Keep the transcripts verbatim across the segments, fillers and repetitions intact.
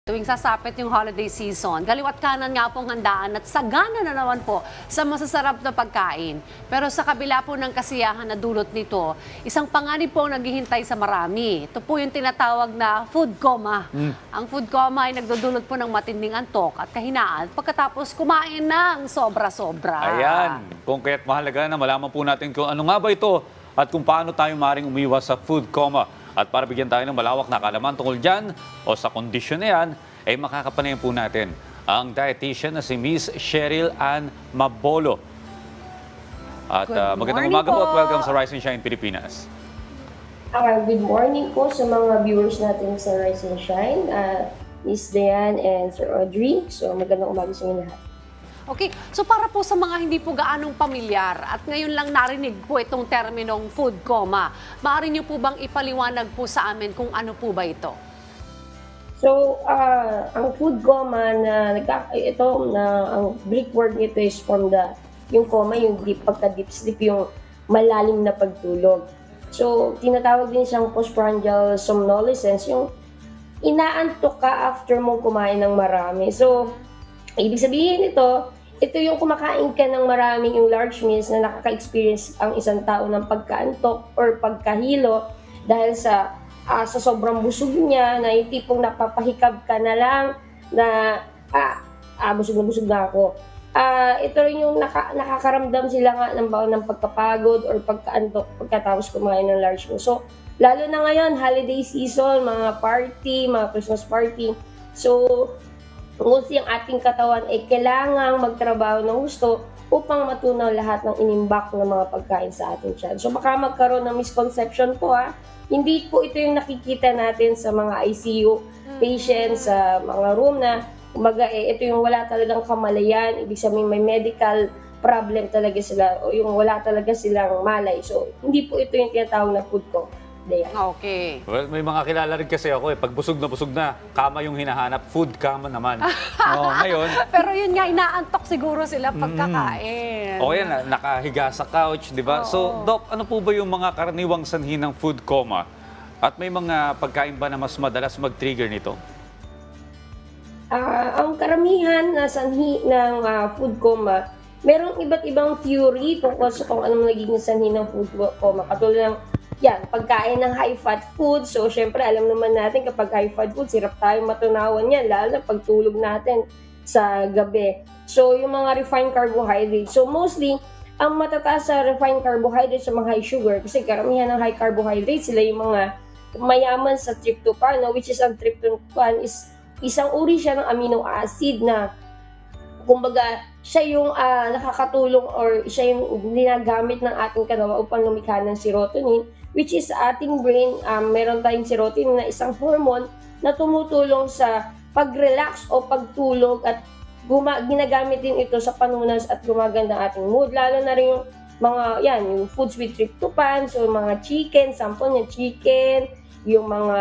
Tuwing sasapit yung holiday season, kaliwat kanan nga pong handaan at sagana na naman po sa masasarap na pagkain. Pero sa kabila po ng kasiyahan na dulot nito, isang panganib po ang naghihintay sa marami. Ito po yung tinatawag na food coma. Mm. Ang food coma ay nagdudulot po ng matinding antok at kahinaan pagkatapos kumain ng sobra-sobra. Ayan, kung kaya't mahalaga na malaman po natin kung ano nga ba ito at kung paano tayo maaaring umiwas sa food coma. At para bigyan tayo ng malawak na kaalaman tungkol dyan o sa kondisyon na yan, ay makakapanayan po natin ang dietitian na si Miss Cheryl Ann Mabolo. At uh, magandang umaga po at welcome sa Rise and Shine Pilipinas. Uh, good morning po sa mga viewers natin sa Rise and Shine, uh, Miss Diane and Sir Audrey. So magandang umaga sa inyo lahat. Okay, so para po sa mga hindi po gaanong pamilyar at ngayon lang narinig po itong terminong food coma, maaari niyo po bang ipaliwanag po sa amin kung ano po ba ito? So, uh, ang food coma na ito na ang Greek word nito is from the yung coma, yung deep pagka deep sleep, yung malalim na pagtulog. So, tinatawag din siyang postprandial somnolence, yung inaantok ka after mong kumain ng marami. So, ibig sabihin ito, ito yung kumakain ka ng maraming yung large meals na nakaka-experience ang isang tao ng pagkaantok or pagkahilo dahil sa uh, sa sobrang busog niya na yung tipong napapahikab ka na lang na ah, ah busog na busog na ako. Uh, ito rin yung naka, nakakaramdam sila nga ng, ng pagkapagod or pagkaantok pagkatapos kumain ng large meals. So, lalo na ngayon, holiday season, mga party, mga Christmas party. So, kasi ang ating katawan ay kailangang magtrabaho ng gusto upang matunaw lahat ng inimbak ng mga pagkain sa ating tiyan. So baka magkaroon ng misconception po ha. Hindi po ito yung nakikita natin sa mga I C U patients, sa mga room na umaga eh, ito yung wala talagang kamalayan, ibig sabihin may medical problem talaga sila o yung wala talaga silang malay. So hindi po ito yung tinatawag na food coma. Okay. Well, may mga kilala rin kasi ako eh. Pag busog na busog na, kama yung hinahanap, food coma naman. oh, ngayon. Pero yun nga, inaantok siguro sila pagkakain. Mm. O yan, nakahiga sa couch, di ba? So, Doc, ano po ba yung mga karaniwang sanhi ng food coma? At may mga pagkain ba na mas madalas mag-trigger nito? Uh, ang karamihan na sanhi ng uh, food coma, merong iba't ibang theory tungkol sa kung anong nagiging sanhi ng food coma. Katulad ng yan, pagkain ng high-fat food. So, syempre, alam naman natin kapag high-fat food, sirap tayo matunawan yan, lalo na pagtulog natin sa gabi. So, yung mga refined carbohydrates. So, mostly, ang matataas sa refined carbohydrates sa mga high sugar, kasi karamihan ng high carbohydrates, sila yung mga mayaman sa tryptophan, no? Which is ang tryptophan is isang uri siya ng amino acid na kumbaga, siya yung uh, nakakatulong or siya yung ginagamit ng ating katawan upang lumikha ng serotonin, which is ating brain, um, meron tayong serotonin na isang hormone na tumutulong sa pag-relax o pagtulog at guma- ginagamit din ito sa panunas at gumaganda ang ating mood. Lalo na rin yung mga, yan, yung foods with tryptophan, so mga chicken, sample ng chicken, yung mga,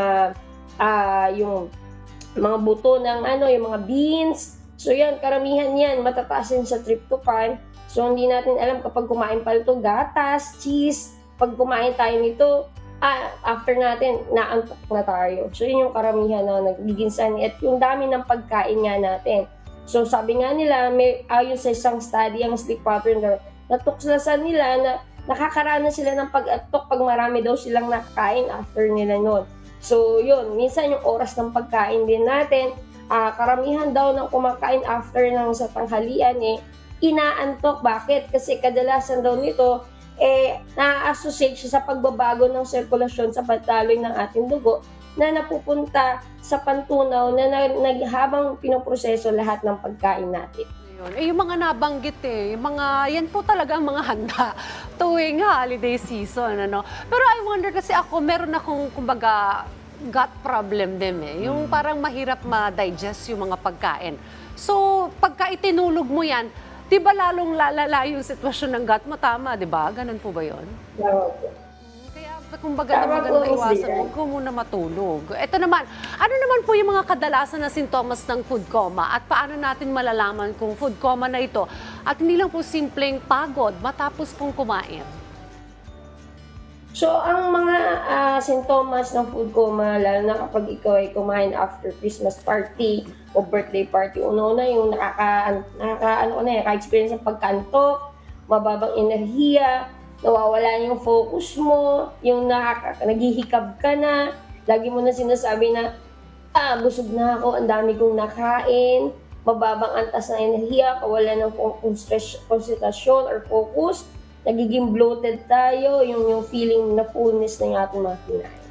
uh, yung mga buto ng ano, yung mga beans. So yan, karamihan yan, matataas yan sa tryptophan. So hindi natin alam kapag kumain pa ito, gatas, cheese, pag kumain tayo nito, ah, after natin, naantok na tayo. So yun yung karamihan na nagiging sanhi at yung dami ng pagkain nga natin. So sabi nga nila, may, ayon sa isang study, ang sleep pattern na natuklasan nila na nakakaranas sila ng pag-antok pag marami daw silang nakakain after nila nun. So yun, minsan yung oras ng pagkain din natin, Uh, karamihan daw ng kumakain after ng sa tanghalian eh, inaantok. Bakit? Kasi kadalasan daw nito, eh, na-associate siya sa pagbabago ng sirkulasyon sa pagdaloy ng ating dugo na napupunta sa pantunaw na, na, na habang pinoproseso lahat ng pagkain natin. Eh, yung mga nabanggit eh, yung mga, yan po talaga ang mga handa tuwing holiday season. Ano? Pero I wonder kasi ako, meron akong, kumbaga, gut problem din eh. Yung parang mahirap ma-digest yung mga pagkain. So, pagka itinulog mo yan, di ba lalong lalala yung sitwasyon ng gut mo? Tama, di ba? Ganun po ba yun? Tama po. Kaya, kumbaga na maganda iwasan, huwag ko muna matulog. Ito naman, ano naman po yung mga kadalasan na sintomas ng food coma at paano natin malalaman kung food coma na ito at hindi lang po simpleng pagod matapos pong kumain? So, ang mga ah, sintomas ng food coma, lalo na kapag ikaw ay kumain after Christmas party o birthday party, una-una yung nakaka, nakaka ano ka na, naka-experience ng pagkantok, mababang enerhiya, nawawala yung focus mo, yung nakaka, naghihikab ka na, lagi mo na sinasabi na, ah, busog na ako, ang dami kong nakain, mababang antas ng enerhiya, kawalan ng konsentrasyon or focus, nagiging bloated tayo, yung, yung feeling na fullness na yung ating mga kinain.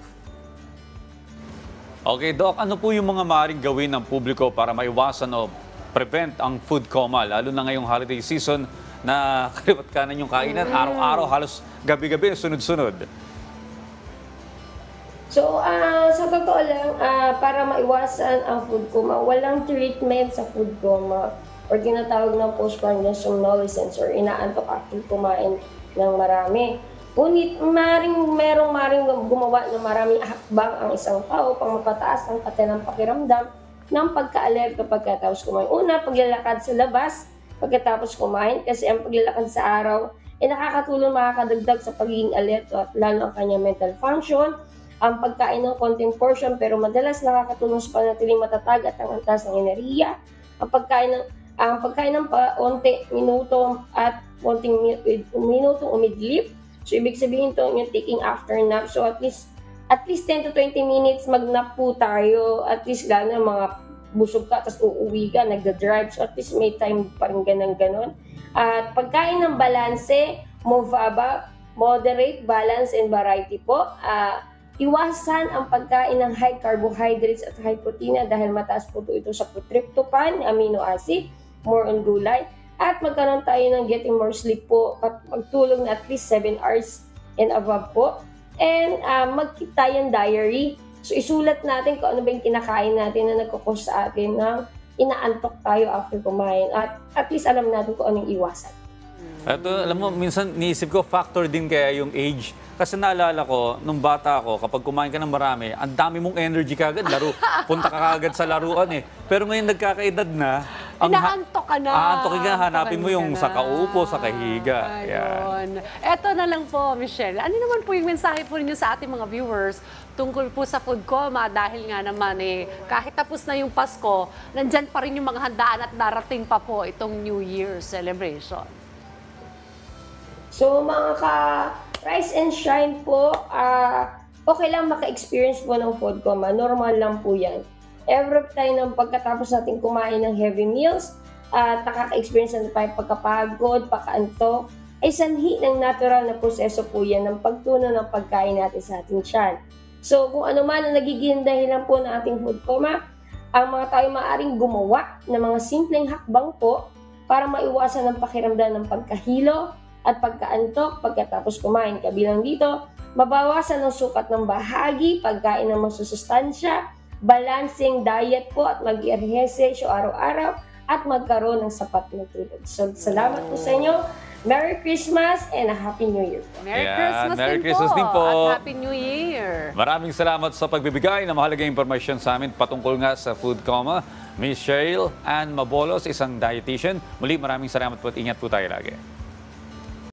Okay, Doc, ano po yung mga maaaring gawin ng publiko para maiwasan o prevent ang food coma, lalo na ngayong holiday season na kaliwat kanan yung kainan, araw-araw, halos gabi-gabi, sunod-sunod? So, ah, sa totoo lang, ah, para maiwasan ang food coma, walang treatment sa food coma or tinatawag ng postprandial somnolence or inaantok after kumain ng marami. Ngunit maring, merong maring gumawa ng maraming hakbang ang isang tao pang mapataas ang kanilang pakiramdam ng pagka-alerto pagkatapos kumain. Una, paglalakad sa labas pagkatapos kumain kasi ang paglalakad sa araw ay nakakatulong, makakadagdag sa pagiging alerto at lalo ang kanyang mental function. Ang pagkain ng konting portion pero madalas nakakatulong sa panatiling matatag at ang antas ng enerhiya. Ang pagkain ng ang pagkain ng paunti, minuto at konting minutong umidlip. So, ibig sabihin to yung taking after nap. So, at least at least ten to twenty minutes mag-nap po tayo. At least lalo na mga busog ka, tapos uuwi ka, nagda-drive. So, at least may time pa rin ganun-ganon. At pagkain ng balanse, movaba, moderate, balance, and variety po. Uh, Iwasan ang pagkain ng high carbohydrates at high protein dahil mataas po ito sa tryptophan, amino acid, more on gulay. At magkaroon tayo ng getting more sleep po at magtulog na at least seven hours and above po. And uh, mag-keep tayong diary. So isulat natin kung ano ba yung kinakain natin na nagkukos sa atin ng inaantok tayo after kumain. At at least alam natin kung anong iwasan. Ito, alam mo, minsan niisip ko, factor din kaya yung age. Kasi naalala ko, nung bata ako, kapag kumain ka ng marami, ang dami mong energy kagad, laro, punta ka kagad sa laruan eh. Pero ngayon nagkakaedad na, ang Inaantok ka na. aantok ka, hanapin mo yung Antokin sa ka na. kaupo, sa kahiga. Ayun. Eto na lang po, Michelle. Ano naman po yung mensahe po ninyo sa ating mga viewers tungkol po sa food coma dahil nga naman eh, kahit tapos na yung Pasko, nandyan pa rin yung mga handaan at darating pa po itong New Year celebration. So mga ka-rise and shine po, uh, okay lang maka-experience po ng food coma. Normal lang po yan. Every time ng pagkatapos natin kumain ng heavy meals, at uh, nakaka-experience na tayo pagkapagod, pagkaantok, ay sanhi ng natural na proseso po yan ng pagtunaw ng pagkain natin sa ating tiyan. So kung ano man ang nagiging dahilan po ng ating food coma, ang mga tayo maaaring gumawa ng mga simpleng hakbang po para maiwasan ang pakiramdam ng pagkahilo at pagkaantok pagkatapos kumain. Kabilang dito, mabawasan ang sukat ng bahagi, pagkain ng masusustansya, balancing diet po at mag-ehersesyo araw-araw at magkaroon ng sapat na tulog. So, salamat po sa inyo. Merry Christmas and a Happy New Year. Merry Ayan, Christmas, Merry din, Christmas po, din po. at Happy New Year. Maraming salamat sa pagbibigay ng mahalagang impormasyon sa amin patungkol nga sa food coma. Miss Cheryl Ann Mabolos, isang dietitian. Muli, maraming salamat po at ingat po tayo lagi.